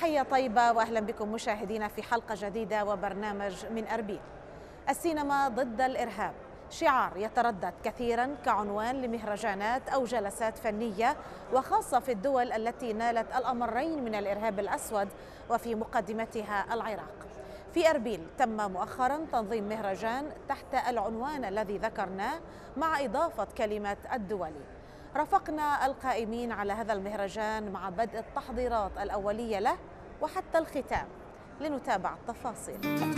تحية طيبة وأهلا بكم مشاهدينا في حلقة جديدة وبرنامج من أربيل. السينما ضد الإرهاب شعار يتردد كثيرا كعنوان لمهرجانات أو جلسات فنية، وخاصة في الدول التي نالت الأمرين من الإرهاب الأسود وفي مقدمتها العراق. في أربيل تم مؤخرا تنظيم مهرجان تحت العنوان الذي ذكرناه مع إضافة كلمة الدولي. رافقنا القائمين على هذا المهرجان مع بدء التحضيرات الأولية له وحتى الختام لنتابع التفاصيل.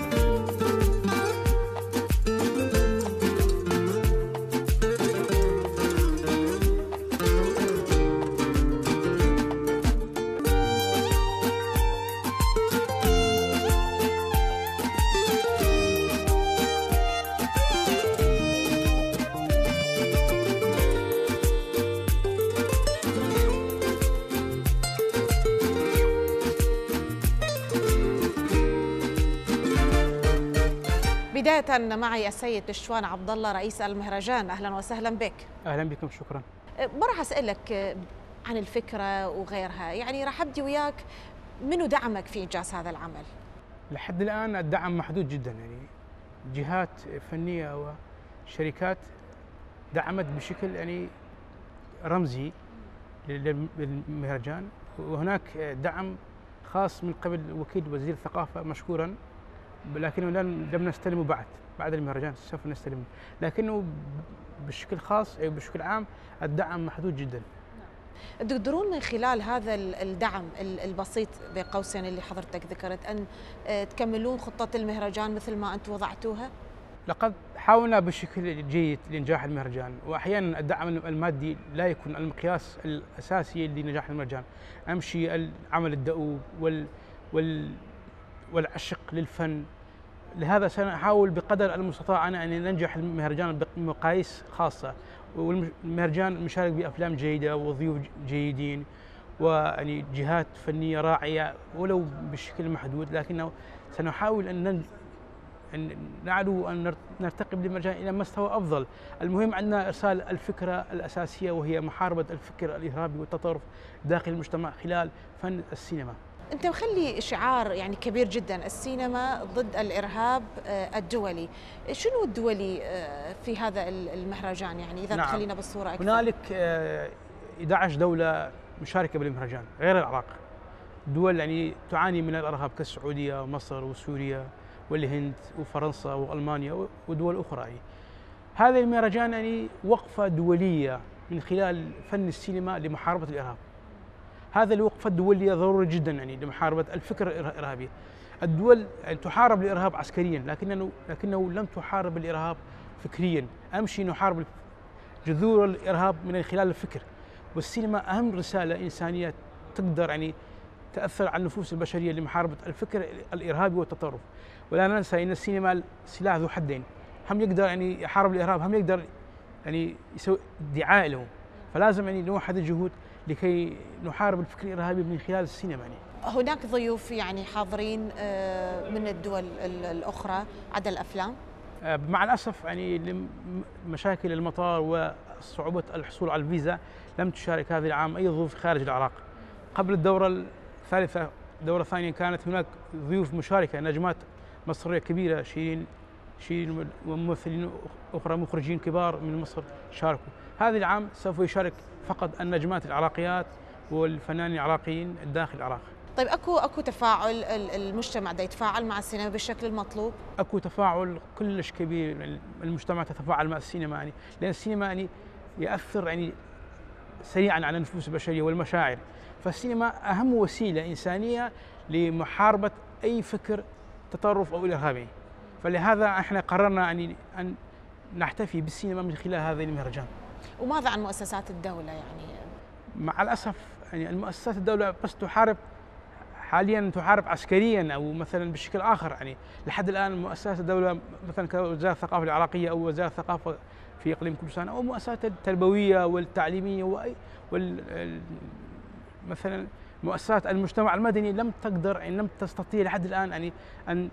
بداية معي السيد بشوان عبد الله رئيس المهرجان، أهلا وسهلا بك. أهلا بكم، شكرا. راح أسألك عن الفكرة وغيرها، يعني راح أبدي وياك، منو دعمك في إنجاز هذا العمل؟ لحد الآن الدعم محدود جدا، يعني جهات فنية وشركات دعمت بشكل يعني رمزي للمهرجان، وهناك دعم خاص من قبل وكيل وزير الثقافة مشكورا، لكنه لم نستلمه بعد المهرجان سوف نستلمه، لكنه بشكل خاص أو بشكل عام الدعم محدود جدا. تقدرون من خلال هذا الدعم البسيط بين قوسين اللي حضرتك ذكرت أن تكملون خطة المهرجان مثل ما أنتم وضعتوها؟ لقد حاولنا بشكل جيد لإنجاح المهرجان، وأحيانا الدعم المادي لا يكون المقياس الأساسي لنجاح المهرجان. أهم شيء العمل الدؤوب والعشق للفن. لهذا سنحاول بقدر المستطاع أن ننجح المهرجان بمقاييس خاصة، والمهرجان مشارك بأفلام جيدة وضيوف جيدين ويعني جهات فنية راعية ولو بشكل محدود، لكنه سنحاول أن نعلو أن نرتقي بالمهرجان إلى مستوى أفضل. المهم عندنا إرسال الفكرة الأساسية، وهي محاربة الفكر الإرهابي والتطرف داخل المجتمع خلال فن السينما. أنت مخلي شعار يعني كبير جدا، السينما ضد الإرهاب الدولي. شنو الدولي في هذا المهرجان، يعني إذا نعم. تخلينا بالصورة أكثر؟ هنالك 11 دولة مشاركة بالمهرجان غير العراق، دول يعني تعاني من الإرهاب كالسعودية ومصر وسوريا والهند وفرنسا وألمانيا ودول أخرى. يعني هذا المهرجان يعني وقفة دولية من خلال فن السينما لمحاربة الإرهاب. هذا الوقفة الدولية ضروري جدا يعني لمحاربة الفكر الإرهابي. الدول يعني تحارب الإرهاب عسكريا، لكنه لم تحارب الإرهاب فكريا. أهم شيء نحارب جذور الإرهاب من خلال الفكر، والسينما أهم رسالة إنسانية تقدر يعني تأثر على النفوس البشرية لمحاربة الفكر الإرهابي والتطرف. ولا ننسى أن السينما سلاح ذو حدين، هم يقدر يعني يحارب الإرهاب، هم يقدر يعني يسوي دعاية له، فلازم يعني نوحد الجهود لكي نحارب الفكر الإرهابي من خلال السينما. يعني هناك ضيوف يعني حاضرين من الدول الأخرى عدا الأفلام؟ مع الأسف يعني لمشاكل المطار وصعوبة الحصول على الفيزا لم تشارك هذا العام أي ضيوف خارج العراق. قبل الدورة الثالثة، الدورة الثانية، كانت هناك ضيوف مشاركة، نجمات مصرية كبيرة، شيرين وممثلين أخرى، مخرجين كبار من مصر شاركوا. هذا العام سوف يشارك فقط النجمات العراقيات والفنانين العراقيين داخل العراق. طيب اكو تفاعل المجتمع دا يتفاعل مع السينما بالشكل المطلوب؟ اكو تفاعل كلش كبير، المجتمع تتفاعل مع السينما، يعني لان السينما يعني يأثر يعني سريعا على النفوس البشرية والمشاعر، فالسينما أهم وسيلة إنسانية لمحاربة أي فكر تطرف أو إرهابي. فلهذا احنا قررنا أن نحتفي بالسينما من خلال هذا المهرجان. وماذا عن مؤسسات الدولة؟ يعني مع الأسف يعني المؤسسات الدولة بس حاليا تحارب عسكريا أو مثلا بشكل آخر. يعني لحد الآن مؤسسات الدولة مثلا كوزارة الثقافة العراقية أو وزارة الثقافة في إقليم كردستان أو المؤسسات التربوية والتعليمية مثلا مؤسسات المجتمع المدني لم تقدر، يعني لم تستطيع لحد الآن يعني أن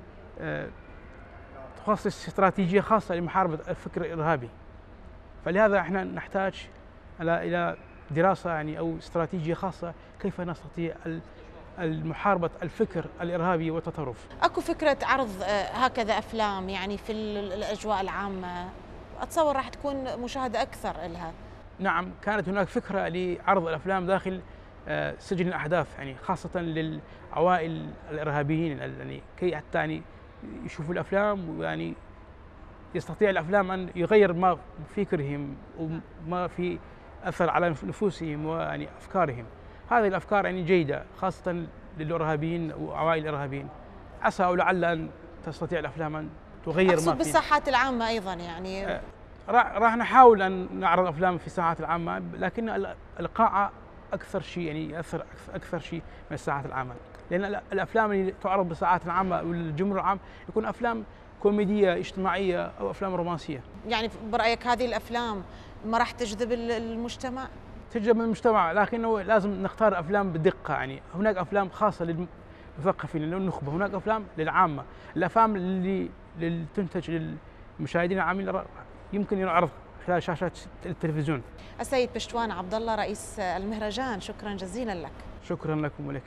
تخصص استراتيجية خاصة لمحاربة الفكر الإرهابي. فلهذا احنا نحتاج إلى دراسة يعني أو استراتيجية خاصة كيف نستطيع محاربة الفكر الإرهابي والتطرف. اكو فكرة عرض هكذا افلام يعني في الاجواء العامة، اتصور راح تكون مشاهدة اكثر لها. نعم، كانت هناك فكرة لعرض الأفلام داخل سجن الأحداث، يعني خاصة للعوائل الإرهابيين، يعني كي حتى يعني يشوفوا الأفلام، ويعني يستطيع الأفلام أن يغير ما في فكرهم وما في أثر على نفوسهم ويعني أفكارهم. هذه الأفكار يعني جيدة خاصة للإرهابيين وعوائل الإرهابيين. عسى أو لعل أن تستطيع الأفلام أن تغير ما أقصد فيه. بالساحات العامة أيضا يعني راح نحاول أن نعرض أفلام في الساحات العامة، لكن القاعة أكثر شيء يعني يأثر أكثر شيء من الساحات العامة، لأن الأفلام اللي تعرض بالساحات العامة والجمهور العام يكون أفلام كوميدية اجتماعية أو أفلام رومانسية. يعني برأيك هذه الأفلام ما راح تجذب المجتمع؟ تجذب المجتمع، لكنه لازم نختار أفلام بدقة. يعني هناك أفلام خاصة للمثقفين للنخبة، هناك أفلام للعامة. الأفلام اللي تنتج للمشاهدين العامين يمكن ينعرض خلال شاشات التلفزيون. السيد بشتوان عبد الله رئيس المهرجان، شكرا جزيلا لك. شكرا لكم ولك.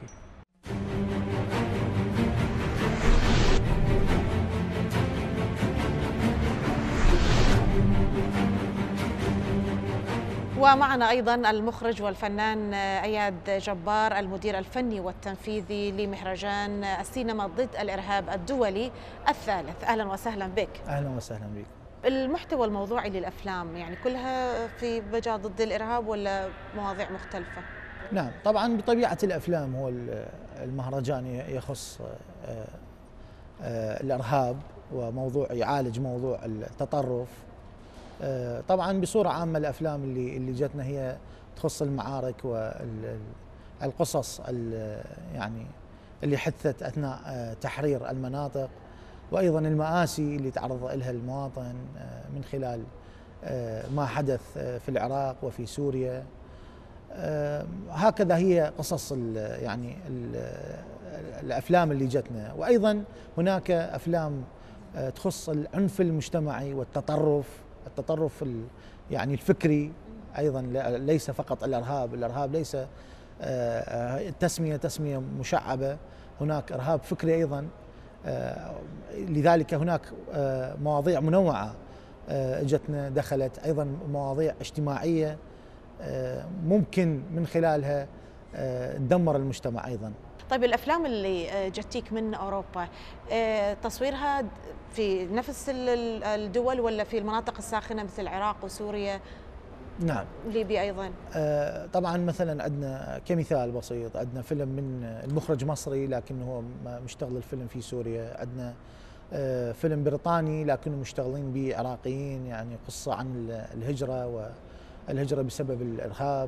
ومعنا أيضا المخرج والفنان أياد جبار، المدير الفني والتنفيذي لمهرجان السينما ضد الإرهاب الدولي الثالث. أهلا وسهلا بك. أهلا وسهلا بك. المحتوى الموضوعي للأفلام يعني كلها في مجال ضد الإرهاب ولا مواضيع مختلفة؟ نعم، طبعا بطبيعة الأفلام هو المهرجان يخص الإرهاب وموضوع يعالج موضوع التطرف. طبعا بصورة عامة الأفلام اللي جتنا هي تخص المعارك والقصص يعني اللي حدثت أثناء تحرير المناطق، وأيضا المآسي اللي تعرض لها المواطن من خلال ما حدث في العراق وفي سوريا. هكذا هي قصص يعني الأفلام اللي جتنا. وأيضا هناك أفلام تخص العنف المجتمعي والتطرف، يعني الفكري أيضا، ليس فقط الإرهاب ليس تسمية مشعبة، هناك إرهاب فكري أيضا. لذلك هناك مواضيع منوعة جتنا، دخلت أيضا مواضيع اجتماعية ممكن من خلالها تدمر المجتمع أيضا. طيب الأفلام اللي جتيك من أوروبا تصويرها في نفس الدول ولا في المناطق الساخنة مثل العراق وسوريا؟ نعم، ليبيا أيضا. طبعا مثلا عندنا كمثال بسيط، عندنا فيلم من المخرج مصري لكنه هو مشتغل الفيلم في سوريا، عندنا فيلم بريطاني لكنه مشتغلين به عراقيين، يعني قصة عن الهجرة والهجرة بسبب الإرهاب.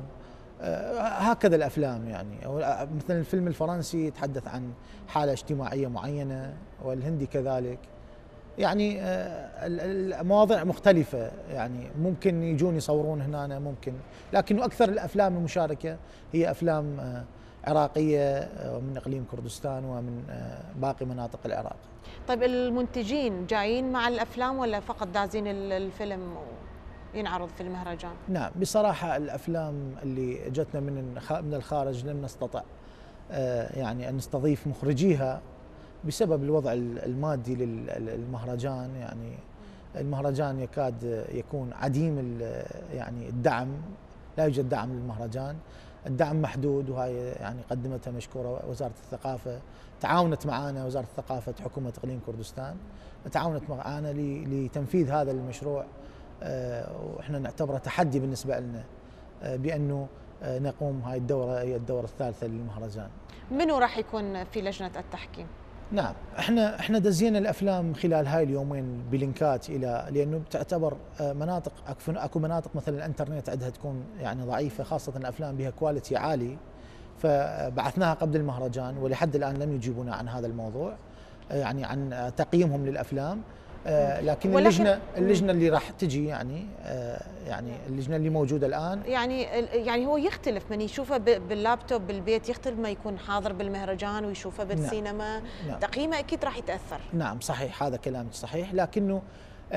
هكذا الأفلام يعني، مثلا الفيلم الفرنسي يتحدث عن حالة اجتماعية معينة، والهندي كذلك. يعني المواضيع مختلفة، يعني ممكن يجون يصورون هنا ممكن، لكن أكثر الأفلام المشاركة هي أفلام عراقية من إقليم كردستان ومن باقي مناطق العراق. طيب المنتجين جايين مع الأفلام ولا فقط دازين الفيلم ينعرض في المهرجان؟ نعم، بصراحة الأفلام اللي جتنا من الخارج لم نستطع يعني أن نستضيف مخرجيها بسبب الوضع المادي للمهرجان. يعني المهرجان يكاد يكون عديم يعني الدعم، لا يوجد دعم للمهرجان، الدعم محدود، وهي يعني قدمتها مشكورة وزارة الثقافة، تعاونت معنا وزارة الثقافة حكومة إقليم كردستان، تعاونت معنا لتنفيذ هذا المشروع، وإحنا نعتبره تحدي بالنسبة لنا بأنه نقوم هاي الدورة، هي الدورة الثالثة للمهرجان. منو راح يكون في لجنة التحكيم؟ نعم، احنا دزينا الافلام خلال هاي اليومين بلينكات لانه تعتبر مناطق، اكو مناطق مثلا الانترنت عندها تكون يعني ضعيفه، خاصه الافلام بها كواليتي عالي، فبعثناها قبل المهرجان ولحد الان لم يجيبونا عن هذا الموضوع، يعني عن تقييمهم للافلام. لكن اللجنه اللي راح تجي يعني اللجنه اللي موجوده الان يعني هو يختلف من يشوفه باللابتوب بالبيت، يختلف ما يكون حاضر بالمهرجان ويشوفه بالسينما. نعم. تقييمه اكيد راح يتاثر. نعم صحيح، هذا كلامك صحيح، لكنه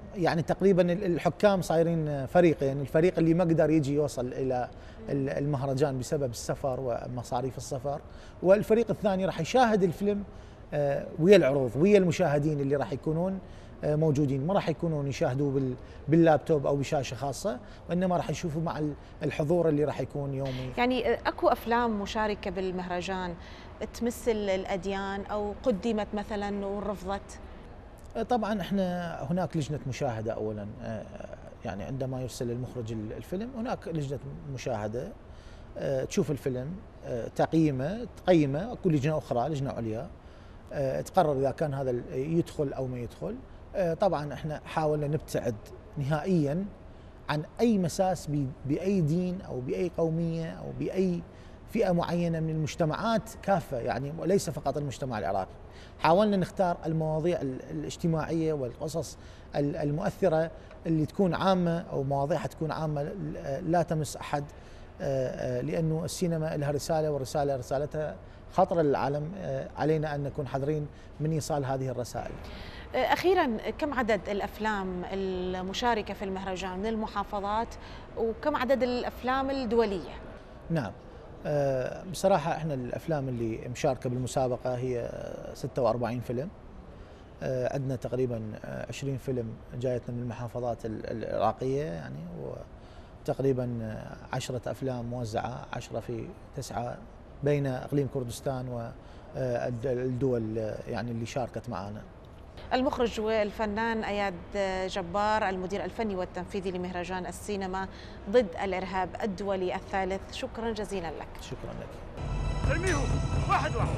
يعني تقريبا الحكام صايرين فريقين، الفريق اللي ما قدر يجي يوصل الى المهرجان بسبب السفر ومصاريف السفر، والفريق الثاني راح يشاهد الفيلم ويا العروض ويا المشاهدين اللي راح يكونون موجودين، ما راح يكونون يشاهدوا باللابتوب او بشاشه خاصه، وانما راح يشوفوا مع الحضور اللي راح يكون يومي. يعني اكو افلام مشاركه بالمهرجان تمثل الاديان او قدمت مثلا ورفضت؟ طبعا احنا هناك لجنه مشاهده اولا، يعني عندما يرسل المخرج الفيلم هناك لجنه مشاهده تشوف الفيلم، تقيمه، اكو لجنه اخرى لجنه عليا تقرر اذا كان هذا يدخل او ما يدخل. طبعا احنا حاولنا نبتعد نهائيا عن اي مساس باي دين او باي قوميه او باي فئه معينه من المجتمعات كافه، يعني وليس فقط المجتمع العراقي. حاولنا نختار المواضيع الاجتماعيه والقصص المؤثره اللي تكون عامه، او مواضيع تكون عامه لا تمس احد، لانه السينما لها رساله، والرساله رسالتها خطره للعالم، علينا ان نكون حذرين من ايصال هذه الرسائل. أخيراً، كم عدد الأفلام المشاركة في المهرجان من المحافظات، وكم عدد الأفلام الدولية؟ نعم، بصراحة احنا الأفلام اللي مشاركة بالمسابقة هي 46 فيلم، عندنا تقريباً 20 فيلم جايتنا من المحافظات العراقية يعني، وتقريباً 10 أفلام موزعة، 10 في 9 بين إقليم كردستان والدول يعني اللي شاركت معنا. المخرج والفنان أياد جبار، المدير الفني والتنفيذي لمهرجان السينما ضد الإرهاب الدولي الثالث، شكرا جزيلا لك. شكرا لك. ارميهم واحد واحد.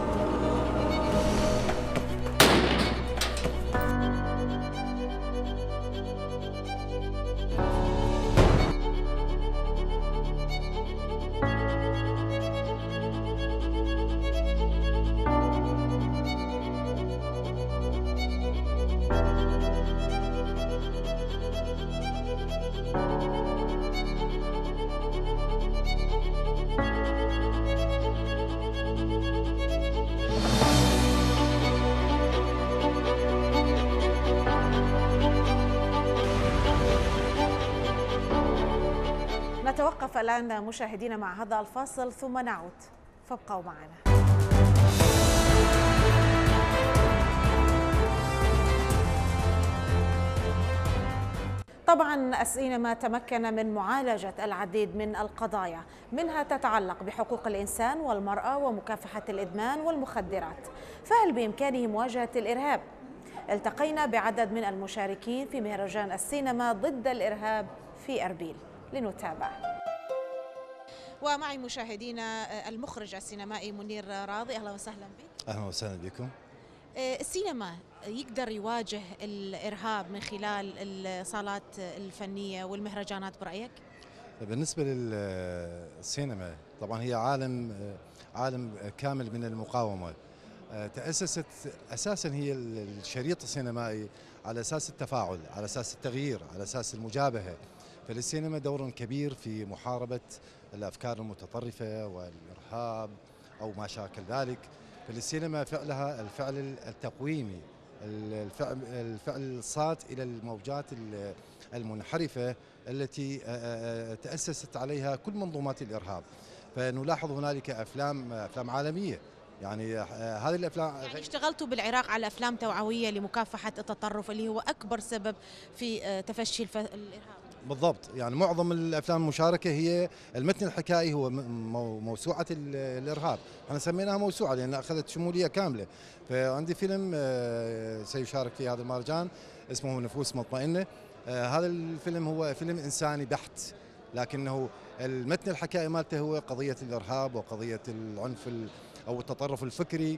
نتوقف الآن مشاهدينا مع هذا الفاصل ثم نعود، فابقوا معنا. طبعا السينما تمكن من معالجة العديد من القضايا، منها تتعلق بحقوق الإنسان والمرأة ومكافحة الإدمان والمخدرات، فهل بإمكانه مواجهة الإرهاب؟ التقينا بعدد من المشاركين في مهرجان السينما ضد الإرهاب في أربيل لنتابع. ومعي مشاهدينا المخرج السينمائي منير راضي، أهلا وسهلا بك. أهلا وسهلا بكم. السينما يقدر يواجه الإرهاب من خلال الصالات الفنية والمهرجانات برأيك؟ بالنسبة للسينما طبعا هي عالم كامل من المقاومة. تأسست أساسا هي الشريط السينمائي على أساس التفاعل، على أساس التغيير، على أساس المجابهة. فللسينما دور كبير في محاربة الأفكار المتطرفة والإرهاب أو ما شاكل ذلك. فللسينما فعلها الفعل التقويمي، الفعل الصاد إلى الموجات المنحرفة التي تأسست عليها كل منظومات الإرهاب. فنلاحظ هنالك أفلام عالمية، يعني هذه الأفلام. يعني اشتغلتوا بالعراق على أفلام توعوية لمكافحة التطرف اللي هو أكبر سبب في تفشي الإرهاب. بالضبط، يعني معظم الافلام المشاركه هي المتن الحكائي هو موسوعه الارهاب، احنا سميناها موسوعه لان اخذت شموليه كامله. فعندي فيلم سيشارك في هذا المهرجان اسمه نفوس مطمئنه. هذا الفيلم هو فيلم انساني بحت، لكنه المتن الحكائي مالته هو قضيه الارهاب وقضيه العنف او التطرف الفكري.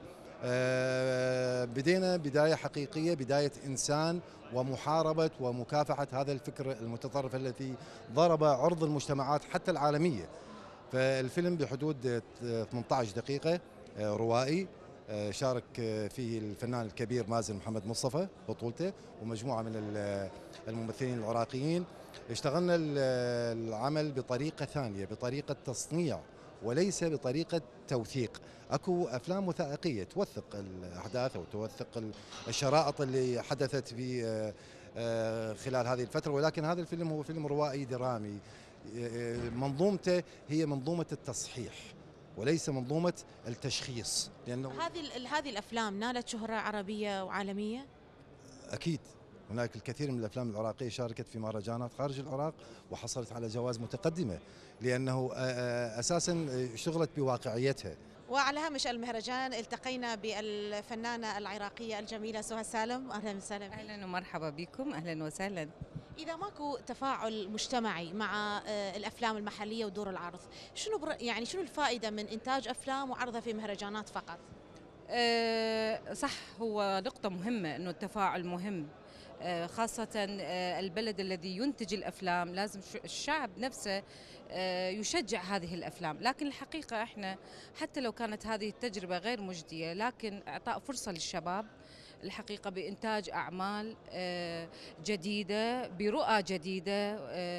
بدينا بداية حقيقية، بداية إنسان ومحاربة ومكافحة هذا الفكر المتطرف الذي ضرب عرض المجتمعات حتى العالمية. فالفيلم بحدود 18 دقيقة، روائي، شارك فيه الفنان الكبير مازن محمد مصطفى بطولته ومجموعة من الممثلين العراقيين. اشتغلنا العمل بطريقة ثانية، بطريقة تصنيع وليس بطريقة توثيق. اكو افلام وثائقيه توثق الاحداث او توثق الشرائط اللي حدثت في خلال هذه الفترة، ولكن هذا الفيلم هو فيلم روائي درامي. منظومته هي منظومة التصحيح وليس منظومة التشخيص، لأنه هذه الأفلام نالت شهرة عربية وعالمية؟ أكيد هناك الكثير من الأفلام العراقية شاركت في مهرجانات خارج العراق وحصلت على جوائز متقدمة، لأنه أساسا اشتغلت بواقعيتها. وعلى هامش المهرجان التقينا بالفنانة العراقية الجميلة سهى سالم. أهلا وسهلا. أهلا ومرحبا بكم، أهلا وسهلا. إذا ماكو تفاعل مجتمعي مع الأفلام المحلية ودور العرض، شنو الفائدة من إنتاج أفلام وعرضها في مهرجانات فقط؟ صح، هو نقطة مهمة أنه التفاعل مهم، خاصة البلد الذي ينتج الأفلام لازم الشعب نفسه يشجع هذه الأفلام. لكن الحقيقة إحنا حتى لو كانت هذه التجربة غير مجدية، لكن إعطاء فرصة للشباب الحقيقة بإنتاج أعمال جديدة برؤى جديدة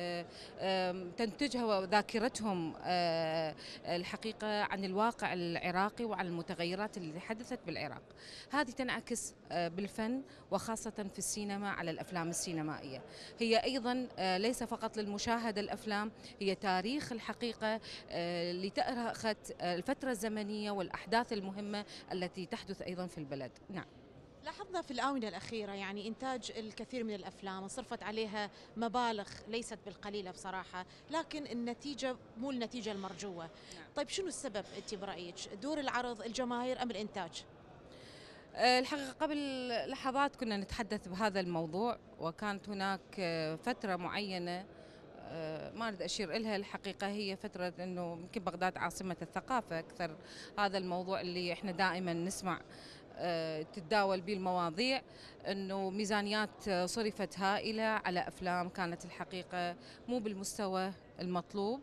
تنتجها ذاكرتهم الحقيقة عن الواقع العراقي وعن المتغيرات اللي حدثت بالعراق. هذه تنعكس بالفن وخاصة في السينما على الأفلام السينمائية. هي أيضا ليس فقط للمشاهدة الأفلام، هي تاريخ الحقيقة لتأخذ الفترة الزمنية والأحداث المهمة التي تحدث أيضا في البلد. نعم. لاحظنا في الآونة الأخيرة يعني إنتاج الكثير من الأفلام صرفت عليها مبالغ ليست بالقليلة بصراحة، لكن النتيجة مو النتيجة المرجوة. طيب شنو السبب أنت برأيك؟ دور العرض، الجماهير، أم الإنتاج؟ الحقيقة قبل لحظات كنا نتحدث بهذا الموضوع، وكانت هناك فترة معينة ما أريد أشير إلها. الحقيقة هي فترة أنه يمكن بغداد عاصمة الثقافة أكثر، هذا الموضوع اللي إحنا دائما نسمع تتداول به المواضيع، أنه ميزانيات صرفت هائلة على أفلام كانت الحقيقة مو بالمستوى المطلوب،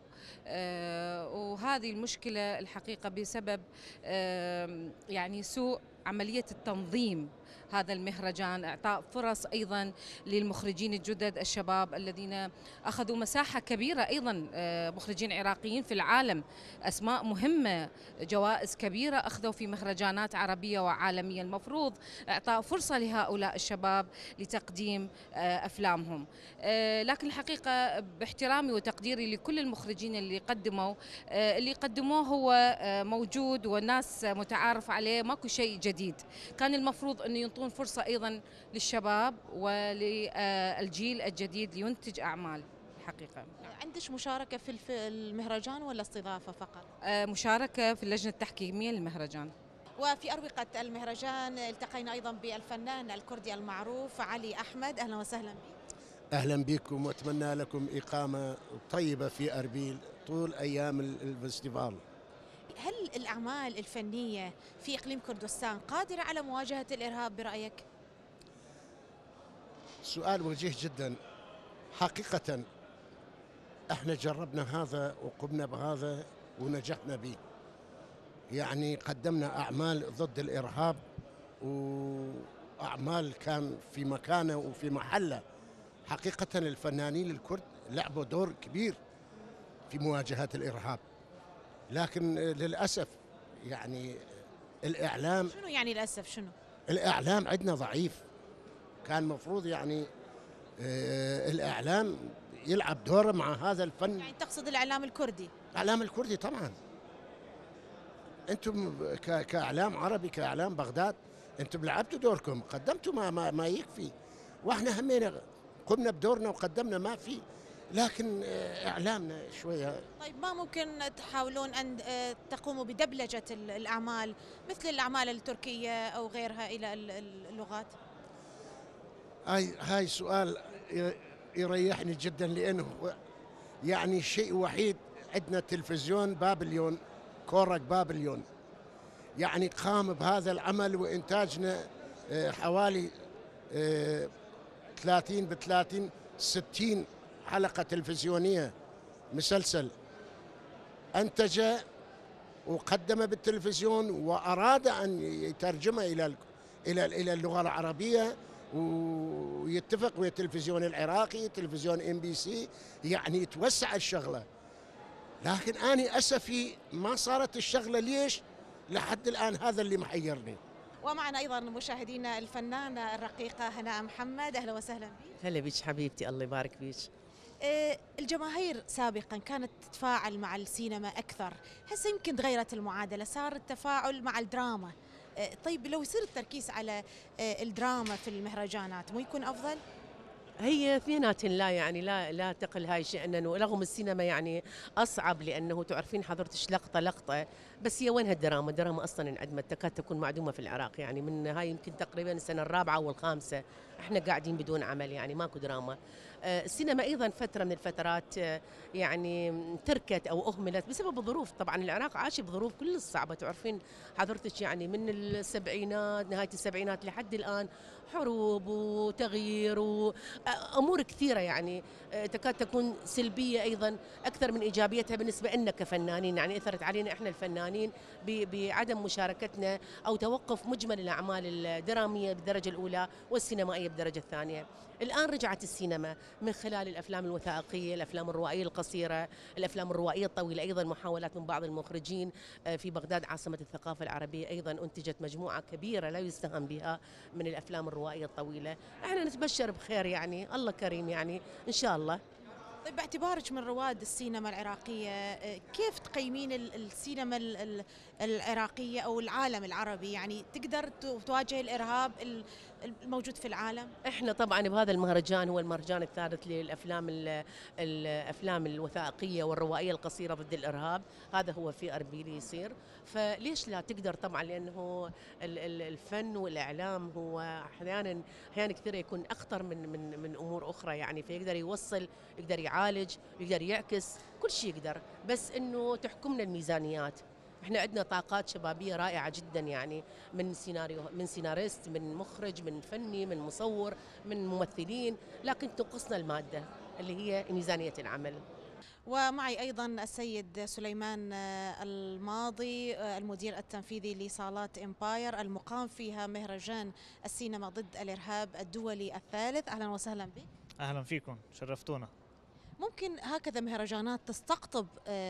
وهذه المشكلة الحقيقة بسبب يعني سوء عملية التنظيم هذا المهرجان، إعطاء فرص أيضا للمخرجين الجدد الشباب الذين أخذوا مساحة كبيرة، أيضا مخرجين عراقيين في العالم، أسماء مهمة، جوائز كبيرة أخذوا في مهرجانات عربية وعالمية. المفروض إعطاء فرصة لهؤلاء الشباب لتقديم أفلامهم. لكن الحقيقة باحترامي وتقديري لكل المخرجين اللي قدموه هو موجود والناس متعارف عليه، ماكو شيء جديد. كان المفروض أنه ينطون فرصة أيضا للشباب وللجيل الجديد لينتج أعمال الحقيقة. عندش مشاركة في المهرجان ولا استضافة فقط؟ مشاركة في اللجنة التحكيمية للمهرجان. وفي أروقة المهرجان التقينا أيضا بالفنان الكردي المعروف علي أحمد. أهلا وسهلا بك. أهلا بكم وأتمنى لكم إقامة طيبة في أربيل طول أيام الفستيفال. هل الأعمال الفنية في إقليم كردستان قادرة على مواجهة الإرهاب برأيك؟ سؤال وجيه جدا. حقيقة احنا جربنا هذا وقمنا بهذا ونجحنا به، يعني قدمنا أعمال ضد الإرهاب وأعمال كان في مكانه وفي محله. حقيقة الفنانين الكرد لعبوا دور كبير في مواجهة الإرهاب، لكن للأسف يعني الإعلام. شنو يعني للأسف شنو؟ الإعلام عندنا ضعيف. كان مفروض يعني الإعلام يلعب دوره مع هذا الفن. يعني تقصد الإعلام الكردي؟ الإعلام الكردي طبعا. أنتم كإعلام عربي، كإعلام بغداد، أنتم لعبتوا دوركم، قدمتوا ما يكفي، وإحنا همينا قمنا بدورنا وقدمنا ما في، لكن إعلامنا شوية. طيب ما ممكن تحاولون أن تقوموا بدبلجة الأعمال مثل الأعمال التركية أو غيرها إلى اللغات؟ هاي سؤال يريحني جدا، لأنه يعني شيء وحيد عندنا تلفزيون بابليون، كورك بابليون، يعني قام بهذا العمل وإنتاجنا حوالي 30 ب30 60 حلقة تلفزيونية مسلسل أنتج وقدم بالتلفزيون، وأراد أن يترجمه إلى اللغة العربية ويتفق ويا التلفزيون العراقي، تلفزيون MBC، يعني يتوسع الشغلة. لكن أنا أسفي ما صارت الشغلة. ليش؟ لحد الآن هذا اللي محيرني. ومعنا أيضا مشاهدينا الفنانة الرقيقة هناء محمد، أهلا وسهلا بك. هلا بيك حبيبتي، الله يبارك بيك. الجماهير سابقا كانت تتفاعل مع السينما أكثر، هسه يمكن تغيرت المعادلة، صار التفاعل مع الدراما. طيب لو يصير التركيز على الدراما في المهرجانات مو يكون أفضل؟ هي اثنيناتن لا يعني لا تقل هاي شيئا، ورغم السينما يعني اصعب لانه تعرفين حضرتك لقطه، بس هي وينها الدراما؟ الدراما اصلا انعدمت، تكاد تكون معدومه في العراق، يعني من هاي يمكن تقريبا السنه الرابعه والخامسه احنا قاعدين بدون عمل، يعني ماكو دراما. السينما ايضا فتره من الفترات يعني تركت او اهملت بسبب الظروف، طبعا العراق عاش بظروف كل صعبه، تعرفين حضرتك يعني من السبعينات نهايه السبعينات لحد الان حروب وتغيير وامور كثيره، يعني تكاد تكون سلبيه ايضا اكثر من ايجابيتها بالنسبه لنا كفنانين، يعني اثرت علينا احنا الفنانين بعدم مشاركتنا او توقف مجمل الاعمال الدراميه بالدرجه الاولى والسينمائيه بالدرجه الثانيه. الان رجعت السينما من خلال الافلام الوثائقيه، الافلام الروائيه القصيره، الافلام الروائيه الطويله، ايضا محاولات من بعض المخرجين. في بغداد عاصمه الثقافه العربيه ايضا انتجت مجموعه كبيره لا يستهان بها من الافلام الروائيه الطويله، احنا نتبشر بخير يعني، الله كريم يعني ان شاء الله. طيب باعتبارك من رواد السينما العراقية، كيف تقيمين السينما العراقية أو العالم العربي؟ يعني تقدر تواجه الإرهاب الموجود في العالم؟ احنا طبعا بهذا المهرجان، هو المهرجان الثالث الافلام الوثائقيه والروائيه القصيره ضد الارهاب، هذا هو في اربيل يصير، فليش لا تقدر طبعا، لانه الفن والاعلام هو احيانا كثير يكون اخطر من امور اخرى، يعني فيقدر يوصل، يقدر يعالج، يقدر يعكس، كل شيء يقدر، بس انه تحكمنا الميزانيات. احنا عندنا طاقات شبابيه رائعه جدا، يعني من سيناريست، من مخرج، من فني، من مصور، من ممثلين، لكن تنقصنا الماده اللي هي ميزانيه العمل. ومعي أيضا السيد سليمان الماضي، المدير التنفيذي لصالات إمباير المقام فيها مهرجان السينما ضد الإرهاب الدولي الثالث، أهلا وسهلا بك. أهلا فيكم، شرفتونا. ممكن هكذا مهرجانات تستقطب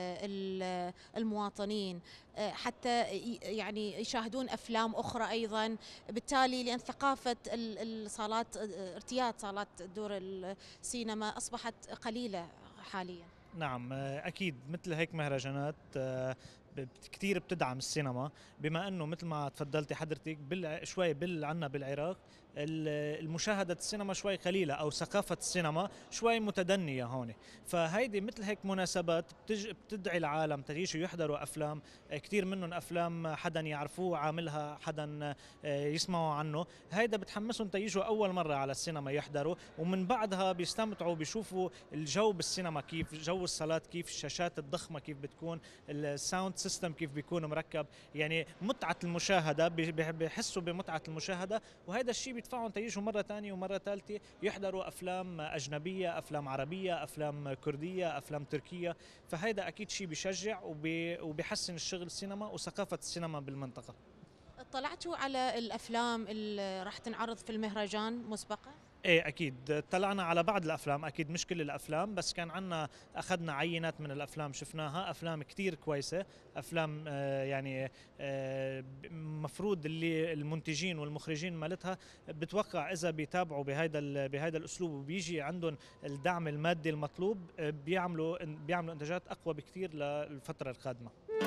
المواطنين حتى يعني يشاهدون أفلام أخرى أيضا، بالتالي لأن ثقافة الصالات، ارتياد صالات دور السينما أصبحت قليلة حاليا. نعم أكيد، مثل هيك مهرجانات كثير بتدعم السينما، بما انه مثل ما تفضلتي حضرتك شوي عنا بالعراق المشاهدة السينما شوي قليلة، او ثقافة السينما شوي متدنية هون، فهيدي مثل هيك مناسبات بتدعي العالم تيجوا يحضروا افلام، كثير منهم افلام حدا يعرفوه عاملها، حدا يسمعوا عنه، هيدا بتحمسهم تيجوا اول مرة على السينما يحضروا، ومن بعدها بيستمتعوا بيشوفوا الجو بالسينما، كيف جو الصالات، كيف الشاشات الضخمة كيف بتكون، الساوند سيستم كيف بيكون مركب، يعني متعة المشاهدة، بيحسوا بمتعة المشاهدة، وهذا الشيء بيدفعهم تيجوا مرة ثانية ومرة ثالثة يحضروا أفلام أجنبية، أفلام عربية، أفلام كردية، أفلام تركية، فهذا أكيد شيء بيشجع وبيحسن الشغل السينما وثقافة السينما بالمنطقة. اطلعتوا على الأفلام اللي راح تنعرض في المهرجان مسبقا؟ ايه اكيد اطلعنا على بعض الافلام، اكيد مش كل الافلام، بس كان عنا اخذنا عينات من الافلام شفناها، افلام كتير كويسه، افلام يعني مفروض اللي المنتجين والمخرجين مالتها بتوقع اذا بيتابعوا بهذا الاسلوب وبيجي عندهم الدعم المادي المطلوب، بيعملوا انتاجات اقوى بكتير للفتره القادمه.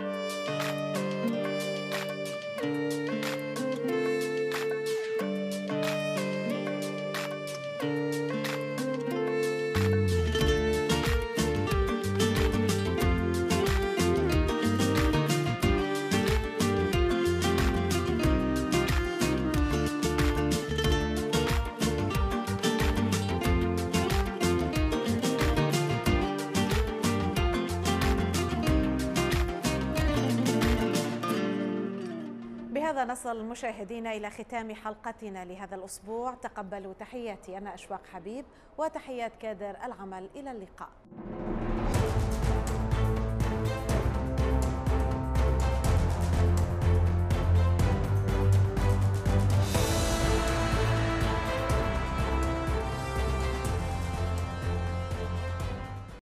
بهذا نصل مشاهدينا إلى ختام حلقتنا لهذا الأسبوع، تقبلوا تحياتي أنا أشواق حبيب وتحيات كادر العمل، إلى اللقاء.